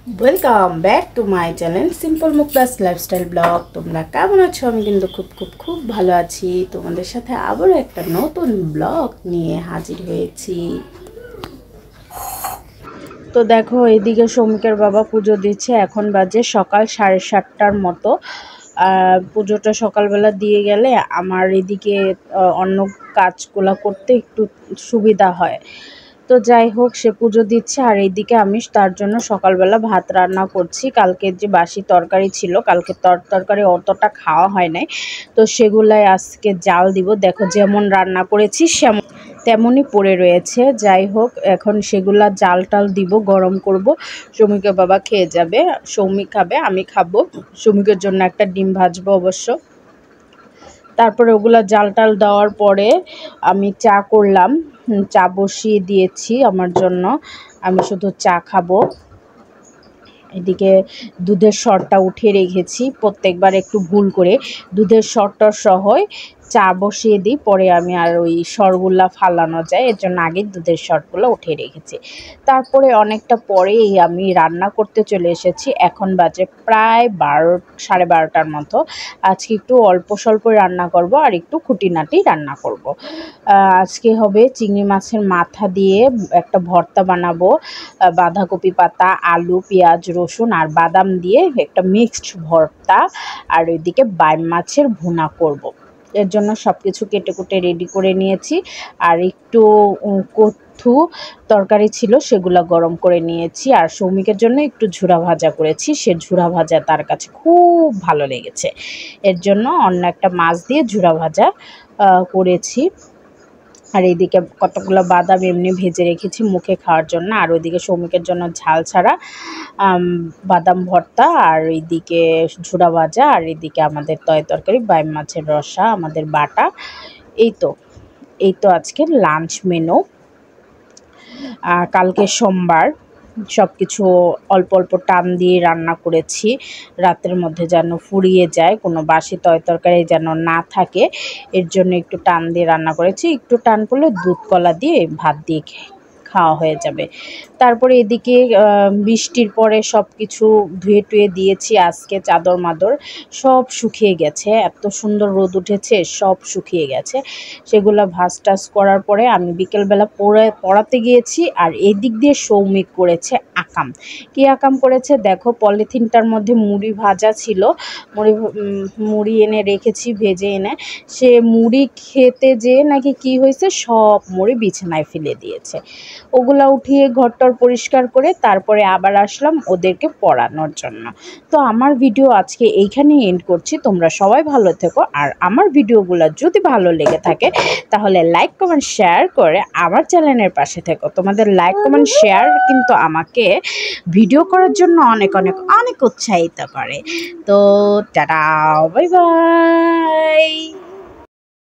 Welcome back to my channel simple Muktas lifestyle blog. তোমরা কেমন আছো? আমি কিন্তু খুব ভালো আছি। তোমাদের সাথে আবারও একটা নতুন ব্লগ নিয়ে হাজির হয়েছি। তো দেখো, এইদিকে সৌমিকের বাবা পুজো দিচ্ছে। এখন বাজে সকাল 7:30টার মতো। পুজোটা সকালবেলা দিয়ে গেলে আমার এদিকে অন্য কাজগুলো করতে একটু সুবিধা হয়। তো যাই হোক, সে পুজো দিচ্ছে আর এইদিকে আমি তার জন্য সকালবেলা ভাত রান্না করছি। কালকের যে বাসি তরকারি ছিল, কালকে তরকারি অতটা খাওয়া হয় নাই, তো সেগুলাই আজকে জাল দিব। দেখো, যেমন রান্না করেছি তেমনই পড়ে রয়েছে। যাই হোক, এখন সেগুলা জাল টাল দিব, গরম করব। সৌমিকের বাবা খেয়ে যাবে, সৌমিক খাবে, আমি খাবো। সৌমিকের জন্য একটা ডিম ভাজবো অবশ্য। তারপরে ওগুলা জাল টাল দেওয়ার পরে আমি চা করলাম, চা বসিয়ে দিয়েছি আমার জন্য। আমি শুধু চা খাবো। এদিকে দুধের সরটা উঠিয়ে রেখেছি। প্রত্যেকবার একটু ভুল করে দুধের সরটা সহই চা বসিয়ে দিই, পরে আমি আর ওই সরগুলা ফালানো যায়, এর জন্য আগে দুধের সরগুলো উঠিয়ে রেখেছি। তারপরে অনেকটা পরেই আমি রান্না করতে চলে এসেছি। এখন বাজে প্রায় 12:30টার মতো। আজকে একটু অল্প স্বল্প রান্না করব আর একটু খুঁটিনাটি রান্না করব। আজকে হবে চিংড়ি মাছের মাথা দিয়ে একটা ভর্তা বানাবো। বাঁধাকপি পাতা, আলু, পেঁয়াজ, রসুন আর বাদাম দিয়ে একটা মিক্সড ভর্তা। আর ওইদিকে বাইম মাছের ভুনা করব। এর জন্য সব কিছু কেটে কুটে রেডি করে নিয়েছি। আর একটু কত্থু তরকারি ছিল, সেগুলো গরম করে নিয়েছি। আর সৌমিকের জন্য একটু ঝুরা ভাজা করেছি, সে ঝুরা ভাজা তার কাছে খুব ভালো লেগেছে। এর জন্য অন্য একটা মাছ দিয়ে ঝুরা ভাজা করেছি। আর এইদিকে কতগুলো বাদাম এমনি ভেজে রেখেছি মুখে খাওয়ার জন্য। আর ওইদিকে সৌমিকের জন্য ঝাল ছাড়া বাদাম ভর্তা, আর এইদিকে ঝুরা ভাজা, আর এদিকে আমাদের তরকারি বাইম মাছের রসা আমাদের বাটা। এই তো আজকের লাঞ্চ মেনু। কালকে সোমবার, সব কিছু অল্প অল্প টান দিয়ে রান্না করেছি, রাতের মধ্যে যেন ফুরিয়ে যায়, কোনো বাসি তরকারি যেন না থাকে। এর জন্য একটু টান দিয়ে রান্না করেছি। একটু টান পড়লে দুধ কলা দিয়ে ভাত দিয়ে খাওয়া হয়ে যাবে। তারপরে এদিকে বৃষ্টির পরে সব কিছু ধুয়ে টুয়ে দিয়েছি। আজকে চাদর মাদর সব শুকিয়ে গেছে, এত সুন্দর রোদ উঠেছে, সব শুকিয়ে গেছে। সেগুলো ভাঁজ টাজ করার পরে আমি বিকেলবেলা পড়াতে গিয়েছি। আর এদিক দিয়ে সৌমিক করেছে আকাম। কী আকাম করেছে দেখো, পলিথিনটার মধ্যে মুড়ি ভাজা ছিল, মুড়ি এনে রেখেছি ভেজে এনে। সে মুড়ি খেতে যেয়ে নাকি কি হয়েছে, সব মুড়ি বিছানায় ফেলে দিয়েছে। ওগুলা উঠিয়ে ঘরটর পরিষ্কার করে তারপরে আবার আসলাম ওদেরকে পড়ানোর জন্য। তো আমার ভিডিও আজকে এইখানেই এন্ড করছি। তোমরা সবাই ভালো থেকো। আর আমার ভিডিওগুলো যদি ভালো লেগে থাকে তাহলে লাইক কমেন্ট শেয়ার করে আমার চ্যানেলের পাশে থেকো। তোমাদের লাইক কমেন্ট শেয়ার কিন্তু আমাকে ভিডিও করার জন্য অনেক অনেক অনেক উৎসাহিত করে। তো টাটা, বাই বাই।